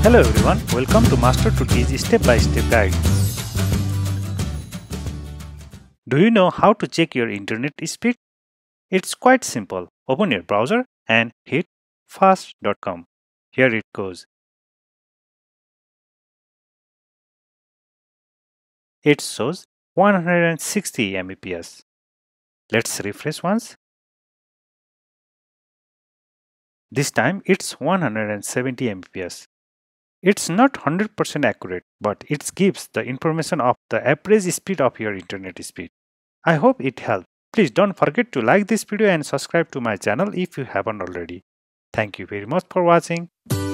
Hello everyone, welcome to Master to Teach Step-by-Step Guide. Do you know how to check your internet speed? It's quite simple. Open your browser and hit fast.com. Here it goes. It shows 160 Mbps. Let's refresh once. This time it's 170 Mbps. It's not 100% accurate, but it gives the information of the average speed of your internet speed. I hope it helped. Please don't forget to like this video and subscribe to my channel if you haven't already. Thank you very much for watching.